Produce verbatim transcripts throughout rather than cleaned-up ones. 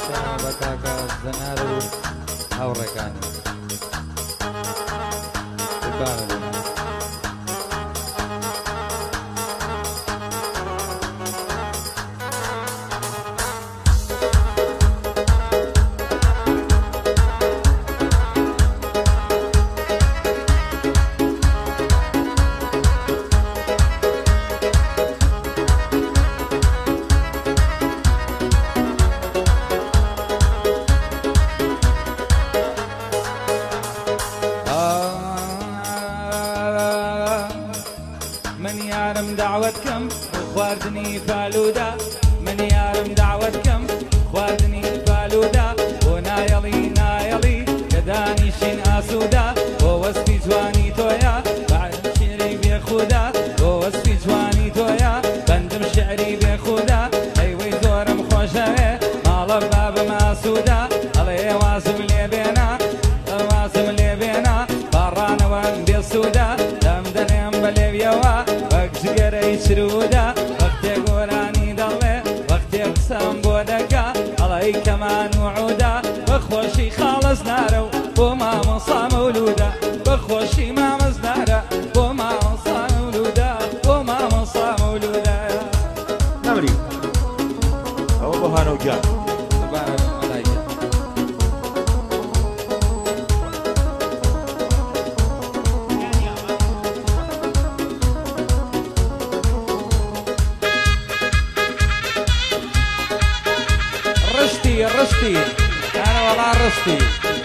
بە کاکە زەنار و هاوڕێکانی قوربانە بێنە. من یارم دعوتکەم خواردنی فالودا، من یارم دعوتکەم خواردنی فالودا، بۆ نایەڵی نایەڵی کە دانیشین ئاسوودا، بۆ وەسپی جوانی تۆیە بەعدم شێری بێخودا، بۆ وەسپی جوانی تۆیە بەندم شێری بێخودا، ئەیوەی زۆرم خۆشەوێ ماڵە بابم ئاسوودا، ئەڵێ وازم لێ بێنە وازم لێ بێنە باڕانەوەم بێسوودا، دەم دەنێم بە لێویەوە جگەرەی چروودا، وەختێک گۆرانی دەڵێ وەختێک قسەم بۆ دەکا، ئەڵەی کەمان و عودا بەخۆشی خاڵەز نارە و بۆ مامۆسا مەولودا، بەخۆشی مامەز نارە بۆ مامۆسا مەولودا، بۆ مامۆسا مەولودا. نەمری ئەوە بۆ هانەوگیان رشتي رشتي أنا والله رشتي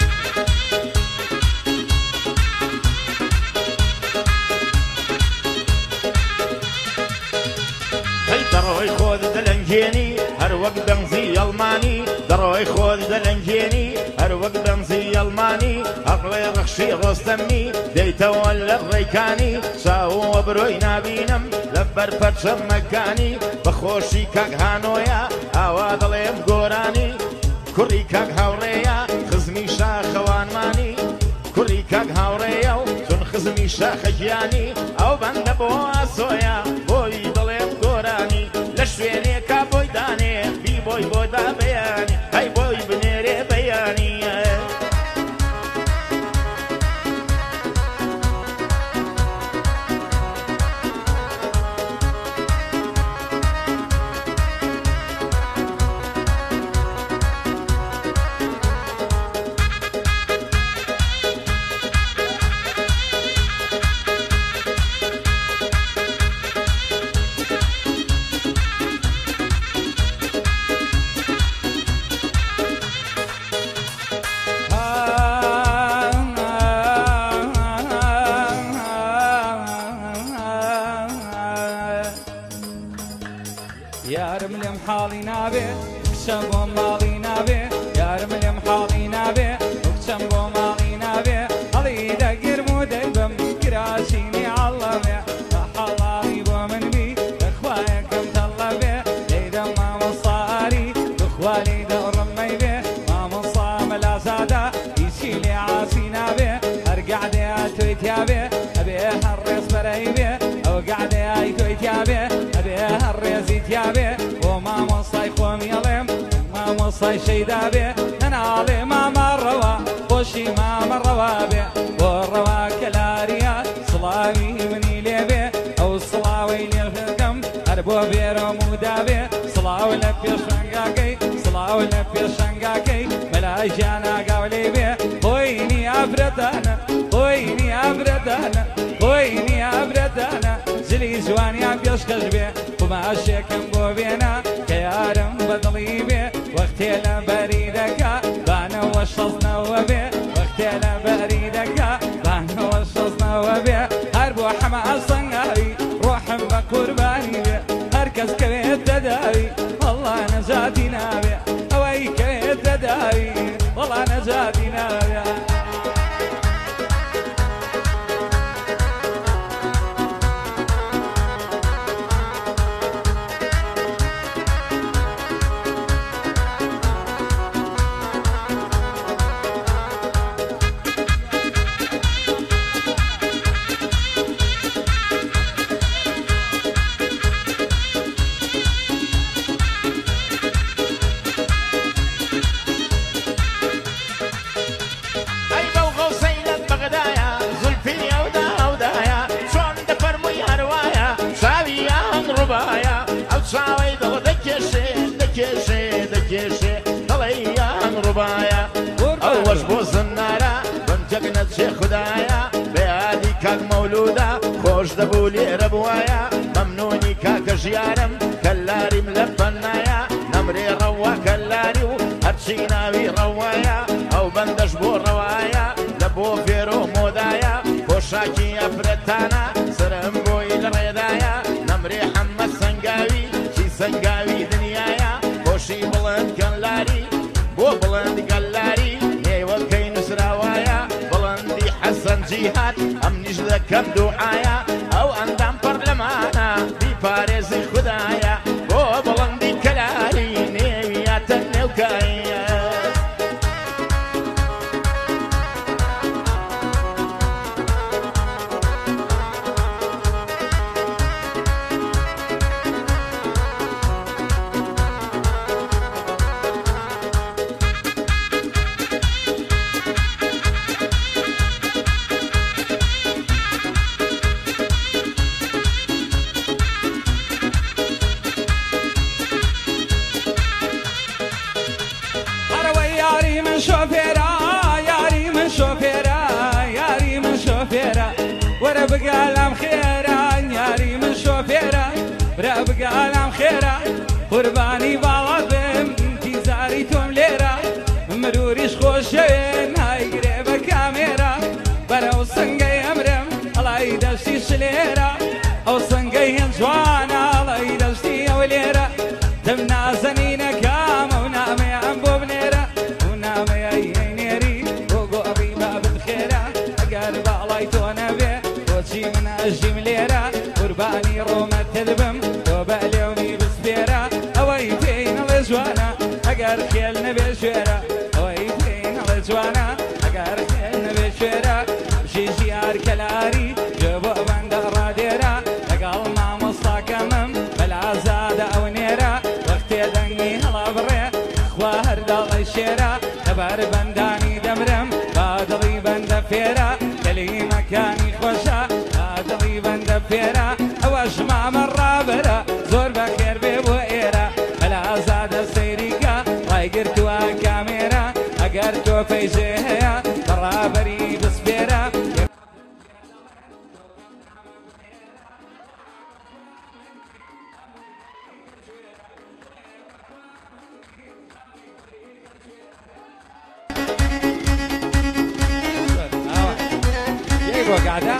هەی دەڕۆی خۆت دەلەنگێنی هەر وەک بەنزی ئەڵمانی، دەڕۆی خۆت دەلەنگێنی هەر وەک بەنزی ئەڵمانی، ئەقڵێ ڕەخشی ڕۆستەمی دەیتەوە لە ڕێکانی، چاوە برۆی نابینم لە بەرپەرچەم مەکانی، بەخۆشی کاک هانۆیە ئاوا دەڵێم گۆرانی، کوڕی کاک هاوڕێیە خزمی شاخەوانمانی، کوڕی کاک هاوڕێیە و چون خزمی شاخە گیانی، ئەو بەندە بۆ ئاسۆیە بۆی دڵێم گۆرانی، لە شوێنێکا بۆی دانێ بی بۆی بۆدا بەیانی، هەی بۆی بنێرێ بەیانی. یارم لێم حاڵی نابێ کچەم بۆ ماڵی نابێ، یارم لێم حاڵی نابێ کچەم بۆ ماڵی نابێ، هەڵی دەگرم و دەیبم کراسینی عەڵەمێ، بە حەڵاڵی بۆ من بی دەخوایەکەم تەڵەبێ، دەیدەم مامۆساری بخوالی دەڕمەی بێ، مامۆسا مەلازادە هیچی لێ عاسی نابێ، هەر گەعدەیە تۆی تیابێ ئەبێ هەر ڕێز بەرەی بێ، ئەو گەعدەیای تۆی تیابێ ئەبێ هەر ڕێزی تیابێ، بۆ مامۆسای خۆمیەڵێم مامۆسای شەیدا بێ، نەناڵێ مامەڕەوە خۆشی مامەڕەوە بێ، بۆ ڕەوا کەلاریە سڵاوی منی لێ بێ، ئەو سڵاوەی لێ بکەم هەر بۆ بێرەمودا بێ، سڵاو لە پێشەنگاکەی سڵاو لە پێشەنگاکەی مەلای ژیاناگاو لێ بێ، خۆینی ئابرەدانە خۆینی ئابرەدانە خۆینی ئابرەدانە، زلی جوانیان پێشکەش بێ، قماشێکم بۆ بێنە کە یارم بەدڵی بێ، وەختێ لە بەری دەکا بانەوە شەزنەوە بێ، وەختێ لە بەری دەکا بانەوە شەزنەوە بێ، هەر بۆ حەمە ئەسەنگاوی ڕۆحم بە قوربانی بێ، هەر کەس کەوێت دەداوی وەڵڵا نەجاتی نابێ، ئەوەی کەوێت دەداوی وەڵڵا نەجاتی نابێ. چێ خوددایە بەیادی کاک مەولودا خۆش دەبوو لێرە بوایە مەمنونی کاکە ژیارم کەلاریم لە پەنایە نەمرێ ڕەوا کەلاری و هەرچی ناوی ڕەوایە ئەو بەندەش بۆ ڕەوایە لە بۆ فێرۆ مۆدایە پۆشاکی ئەفرەتانە سرم بۆی لە ڕێدایە نەمرێ حەممەد سەنگاوی چی سەنگاوی دنیایە خۆشی بڵند کەلاری بۆ بڵند گەلاری نێوەکەی نووسراوایە بڵندی حەسەن جیهات ئەم نیش دەکەم دوعایە ئەو ئەندام پڕ لەمانە بیپارێزی خوددایە بۆ بڵندی کەلاری نێویاتە نێوکایە ورا بقالام خيرا ياري من شوفيرا ورا بقالام خيرا قرباني بالعظم انتي زاريتهم ليرا مروريش خوشين هاي قريبة كاميرا برا وصنقي امرم الله يدشتي شليرا او صنقي جوانا الله يدشتي وليرا تمنا زنينة كام ونامي انبو بنيرا ونامي اي نيري وقو ابيبا بخيرا اقرب الله يتونا بيه وشي من أجي مليرة قرباني روما تلبم وبقلوني بسبيرة أويتين الجوانا أقر خيلنا بشويرة أويتين الجوانا أقر خيلنا بشويرة شي جيار كلاري جبو بندق راديرة أقل ما مصاكمم بالعزادة أو نيرة وقتي دني هلا بري خوار دال الشيرة تبار بنداني دمرم بادلي بند فيرة كلمة كاني خوشة بادلي بند فيرة أواش ما مرة برا زور بخير بيبو إيرة بالعزادة سيريكا رايقرتوا كاميرا أقرتوا فيجيها برابري بسبيرة قاعدة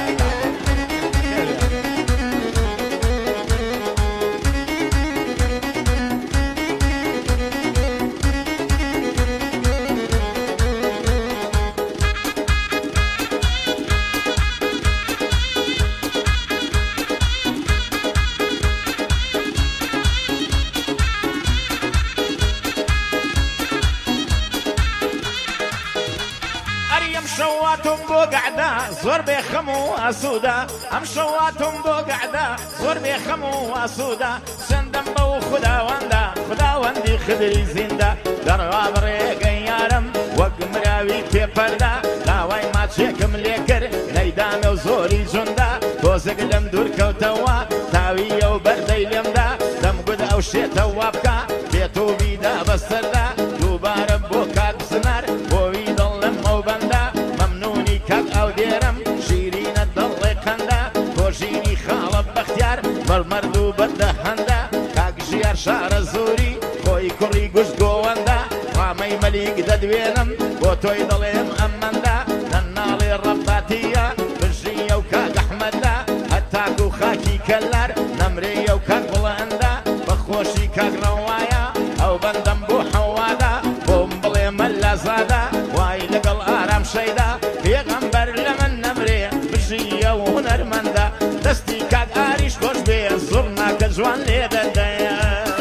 شواتم بو قعدة زور بيخمو أسودا أم شواتم بو قعدة زور بيخمو أسودا سندم بو خدا واندا خدا واندي خدري زندا درغا بريق يارم وقمراوي كيبردا لاوي ما تشيكم ليكر نيدام وزوري جندا توزق لم دور كوتوا تاوية وبردي لمدا دم قد أو شيتا وابكا بيتو بيدا بسردا دوبارم بو كاك سنار بوي ضلم وبندا كاك او ديرم شيرين الضل قندا كوجيني خالب بختيار بالمردو بدهندا كاك جيار شعر زوري خوي كوري قش قواندا رامي مليك ددوينم بوتوي ضليم امندا ننالي الربطاتية بجية وكاك احمدا هتاكو خاكي كلار نمرية وكاك بلاندا بخوشي كاك روايا او بندم بو حوادا بوم بلي ملا زادا واي لقل ارام شيدا پیغمبر لمن نمره بجیه و هنرمنده دستی کاک آریش خوش بی زورنا که جوان لیده ده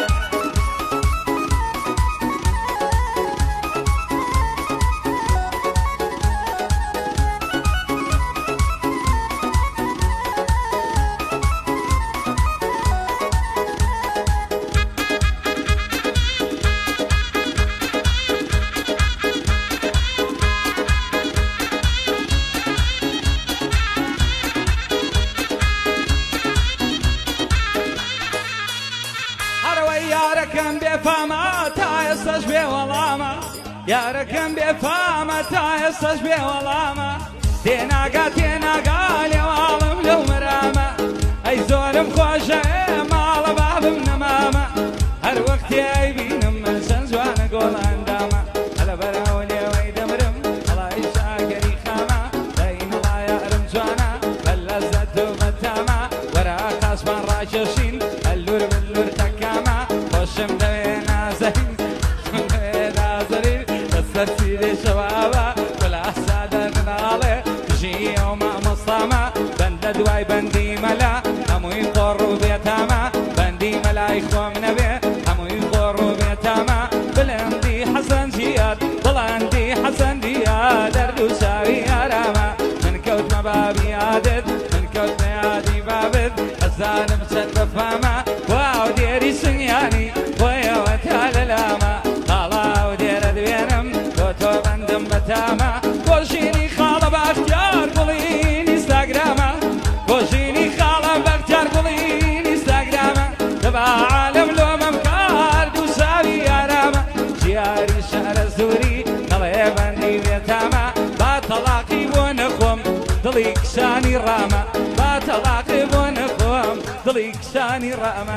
ياركم بفما تايصش بي ولاما ياركم بفما تايصش بي ولاما تێناگا تێناگا لێواڵم لەو مەرامە ئەی زۆرم خۆشە ماڵە بابم نەمامە هەر وەختی ئەیبینم من چەند جوانە گۆڵاندامە هەلە بەراو لێوەی دەمرم هەڵای شاگەری خامە دەین هەڵا یارم جوانە بە لەزەت و بەتامە وەرە قاسمان ڕاکێشین هەلور بلور تەکامە خۆشم دەوێ نازەین دەوێ نازەرین دەسەر سیرێ شەوابە وەلا سادە ناڵێ ژی ئەو مامۆستامە بەندە دوای بەندی مەلا هەمووی قۆڕ و بێتامە بەندی مەلای خۆم نەبێ هەمووی قۆڕ و بێتامە بلندی حەسەن جیاد بڵندی حەسەن دیاد دەرد و چاوی ئارامە من کەوتمە بابی یادت من کەوتمە یادی بابت ئەزانم چەند بەفامە واو دێری سنگیانی بۆیەوە تا لەلامە خاڵاو دێرە دوێنم بۆ تۆ بەندم بەتامە بۆژینی خاڵە بەختیار گوڵین ئینستاگرامە بۆژینی خاڵە بەختیار گوڵین ئینستاگرامە دەبا عالم لۆمەم کارد و چاوی ئارامە جیاری شارە زووری دەڵێ بەندی بێتامە با تەڵاقی بۆ نەخۆم دڵی کشانی ڕامە با تەڵاقی بۆ نەخۆم دڵی کشانی ڕامە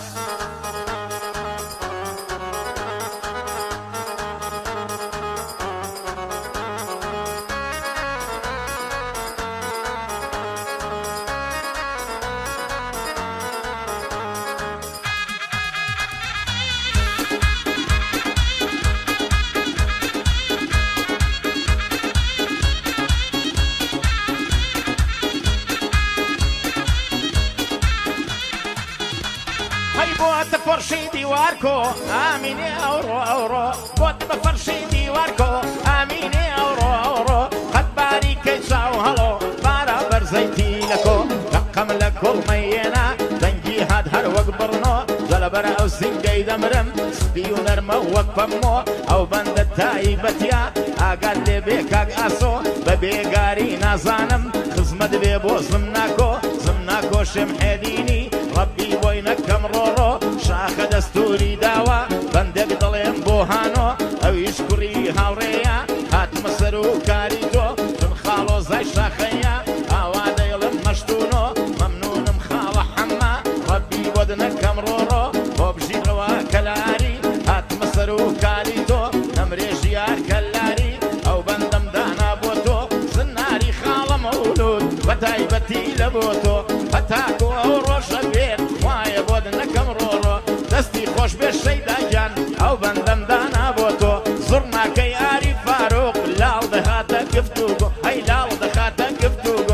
بۆتە فەرشی دیوارکۆ ئامینێ ئەوڕۆ ئەوڕۆ بۆتە بە فەرشی دیوارکۆ ئامینێ ئەوڕۆ ئەوڕۆ قەت باریکەی چاو هەڵۆ بارە بەرزەیتی لەکۆ دەقەم لە کۆڵمەیێنا دەنگی هات هەر وەک بڕنۆ جەلەبەر ئەو سینگەی دەمرم سپی و نەرمە وەک پەمۆ ئەو بەندە تایبەتیا ئاگات لێ بێ کاک ئاسۆ بە بێگاری نازانم خزمەت بێ بۆ زم ناکۆ زم ناکۆ شێم حێدینی ڕەبی بۆی نەکەم ڕۆڕۆ شاخە دەستوری داوە بەندێک دەڵێم بۆ هانۆ ئەویش کوڕی هاوڕێیە هاتمە سەر و کاری تۆ چون خاڵۆ زای شاخەیە ئاوا دەیڵم مەشتونۆ مەمنونم خاڵە حەمما ڕەبی بۆت نەکەم ڕۆڕۆ بۆ بژینەوە کەلاری هاتمە سەر و کاری تۆ نەمرێ ژیار کەلاری ئەو بەندەم دانا بۆ تۆ زناری خاڵە مەولود بە تایبەتی لە بۆ تۆ هەتاکۆ ئەو ڕۆژە بێت وایە بۆت نەکەم ڕۆڕۆ دەستی خۆش بێ شەیداگیان ئەو بەندەم دانا بۆ تۆ زڕ ناکەی ئاری فارۆق لاڵ دەهاتە گفتوگۆ هەی لاڵ دەخاتە گفتوگۆ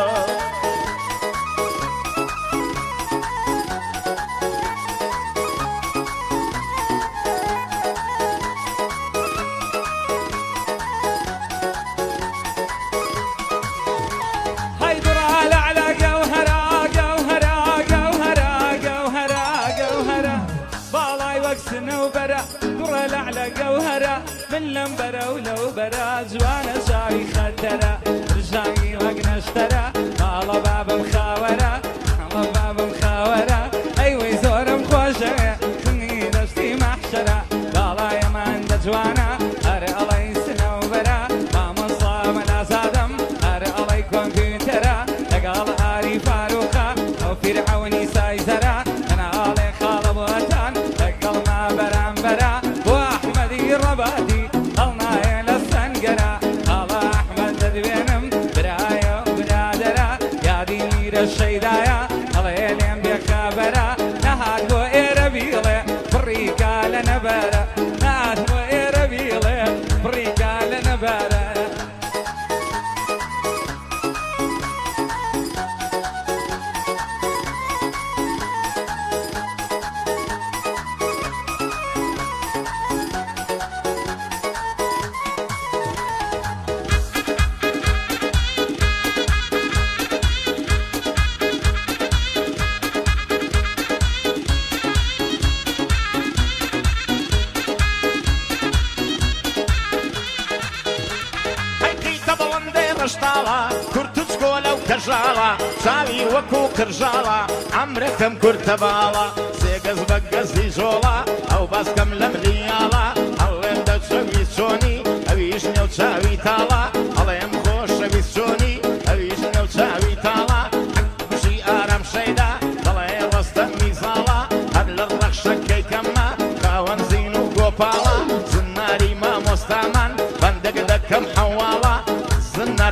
من لم برا ولو برا جوانا شاوي خدرا رجعي وقنشترا على باب مخاورة على باب مخاورة أيوة زورم خوشة خني دشتي محشرة قالا يا من دجوانا أرى الله يسنو برا ما مصاب لا زادم أرى الله كمبيوترا قال أري فاروقا أو فرعوني سايزرا أنا علي خالب وطن قال ما برام برا وأحمدي ربادي الشيدايا الله يلين بخبرة نهاد بو إيربيله فريقا لنبرة نهاد بو إيربيله فريقا لنبرة كرجالة شاوي وكو كرجالة عمركم كرتبالة سيقز بقزي جولا أو باسكم لمليالة الله يمدد شوي شوني أو يشني وشاوي تالا الله يمخوش شوي شوني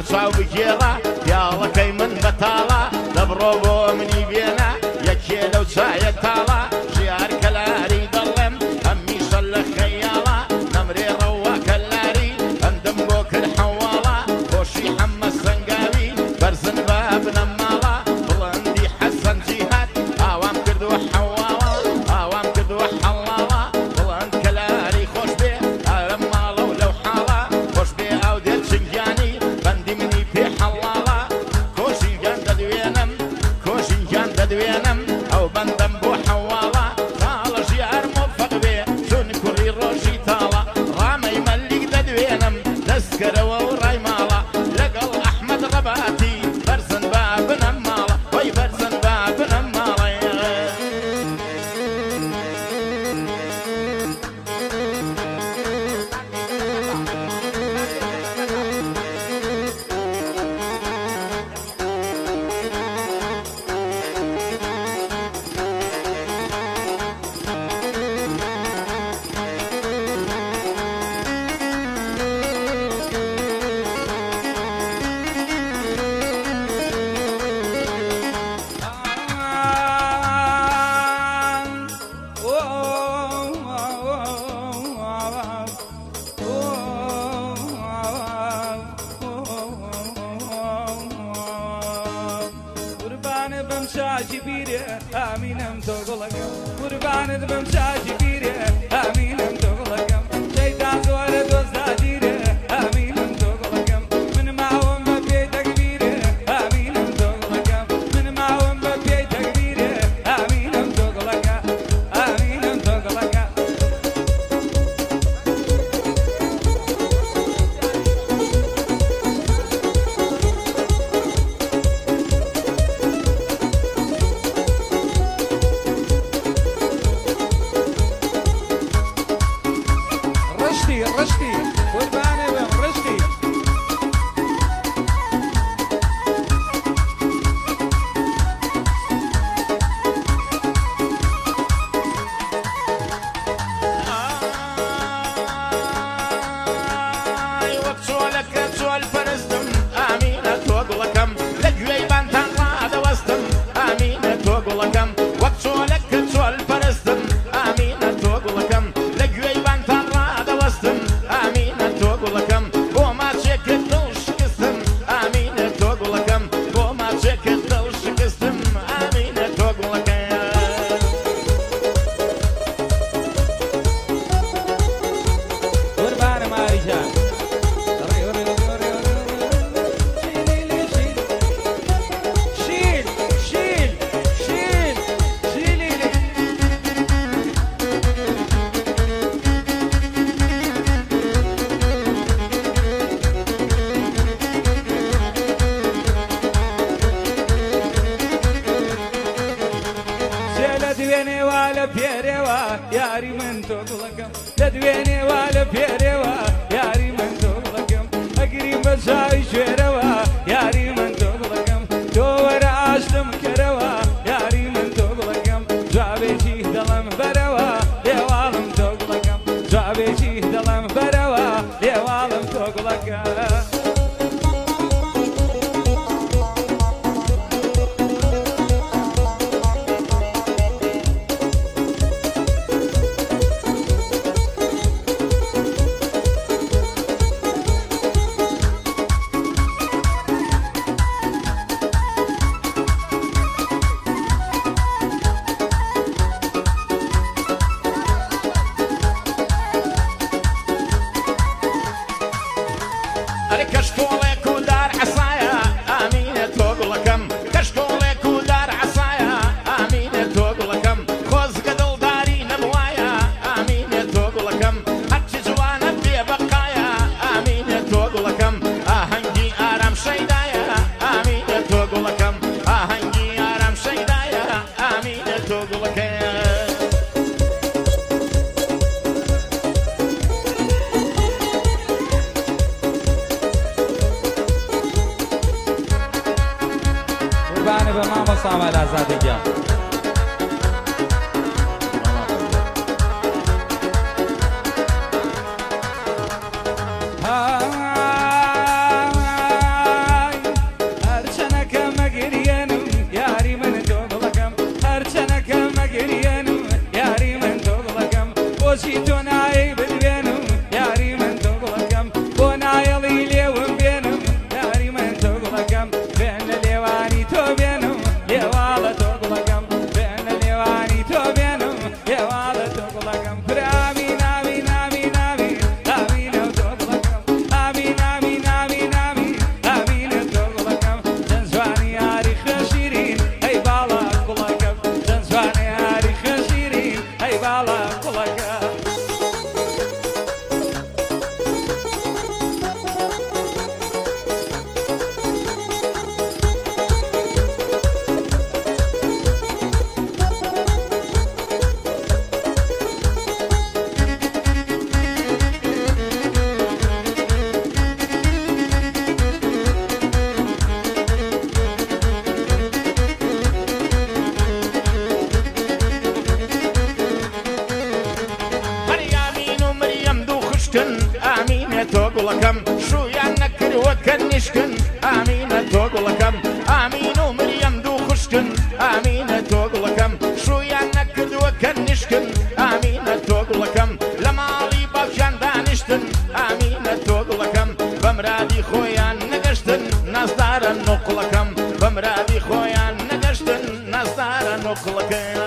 چاو بگێڕە پیاڵەکەی من بەتاڵە دەبڕۆ بۆ منی بێنە یەکێ لەو چایە تاڵە ژیار کەلاری دەڵێم هەمیشە لە خەیاڵە نەمرێ ڕەوە کەلاری ئەندم بۆ کرد حەواڵە خۆشی حەمە سەنگاوی بەرزن بە بنە ماڵە بڵندی حەسەن جیهات ئاوام کردووە حەواڵە ئاوام کردووە حەڵاڵە بڵند کەلاری خۆش بێ ئارە ماڵە و لەو حاڵە خۆش بێ ئاو دێت چنگیانی بەندی منی پێ حەڵاڵە کۆشینگیان دەدوێنم کۆشینگیان دەدوێنم ئەو بەندەم بۆ حەواڵە تاڵە ژیار مۆفەق بێ چون کوڕی ڕۆژی تاڵە ڕامەی مەلیک دەدوێنم دەستکەرەوە و ڕای ماڵە لەگەڵ ئەحمەد ڕەباتی بەرزن با بنە ماڵە وەی بەرزن با بنە ماڵە قوربانت بم شاجی بیره ئامینم تۆ گوڵەکەم قوربانت بم شاجی بیره ئامینم تۆ گوڵەکەم شەیتان زۆرە دۆزداگیرە ئامینم تۆ گوڵەکەم من ماوەم بە پێی تەکبیرە ئامینم تۆ گوڵەکەم من ماوەم بە پێی تەکبیرە ئامینم تۆ گوڵەکە ئامینم تۆ گوڵەکە ڕشتی ڕشتی قوربانێ بم ڕشتی ئای وەک چۆلەکە چۆل پەرستم ئامینە تۆ گوڵەکەم لە گوێی بانتان ڕادەوەستم ئامینە تۆ گوڵەکەم وەک چۆلەکە چۆل پەرستم ئامینە تۆ گوڵەکەم لە گوێی بانتان ڕادەوەستم ئامینە تۆ گوڵەکەم بۆ ماچێکت دڵ شکستم ئامینە تۆ گوڵەکەم بۆ ماچێکت دڵ شکستم ئامینە تۆ گوڵەکەم قوربانە ماریجان شیل شیل شیل شیلی سێ لە دوێنێوە لە پێرێوە یاری من تۆ گوڵەکەم لە دوێنێوە لە پێرێوە یاری من تۆ گوڵەکەم ئەگریم بە چاوی شوێرەوە یاری من تۆ گوڵەکەم تۆ وەرە ئاشتم کەرەوە یاری من تۆ گوڵەکەم جوابێکی دەڵم بەرەوە لێواڵم تۆ گوڵەکەم جوابێکی دەڵم بەرەوە لێواڵم تۆ گوڵەکەم ئەرێ کەشتۆڵێک و دار عەسایە ئامینە تۆ گوڵەکەم کەشتۆڵێک و دار عەسایە ئامینە تۆ گوڵەکەم خۆزگە دڵداری نەبوایە ئامینە تۆ گوڵەکەم هەرچی جوانە بێ بەقایە ئامینە تۆ گوڵەکەم ئاهەنگی ئارام شەیدایە ئامینە تۆ گوڵەکەم ئاهەنگی ئارام شەیدایە ئامینە تۆ گوڵەکەم قوربانێ بە مامۆستا ئاماد ئازادەگیان نایی بدبێنم یاری من تۆگڵەکەم بۆ نایەڵی لێوم بێنم یاری من تۆگڵەکەم بێن لە لێوانی تۆ بێنم لێواڵە تۆگڵەکەم بێن لە لێوانی تۆ بێنم لێواڵە تۆگڵەکەم پرامی ناوی ناوی ناوی ناوینە تۆگڵەکەم ئامی ناوی ناوی ناوی ناوینە تۆگڵەکەم چەند جوانی یاری خەشیرین ئەی باڵا کوڵەکەم چەند جوانی یاری خەشیرین ئەی باڵا کوڵەکەم ئامینە تۆگوڵەکەم شویان نەکردوە کە نیشکن ئامینە تۆگوڵەکەم ئامین و مریەم دوو خوشکن ئامینە تۆگوڵەکەم شویان نەکردووە کە نیشکن ئامینە تۆگوڵەکەم لە ماڵی باوکیان دانیشتن ئامینە تۆگوڵەکەم بەمرادی خۆیان نەگەشتن نازدارە نۆقڵەکەم بەمرادی خۆیان نەگەشتن نازدارە نۆقڵەکەم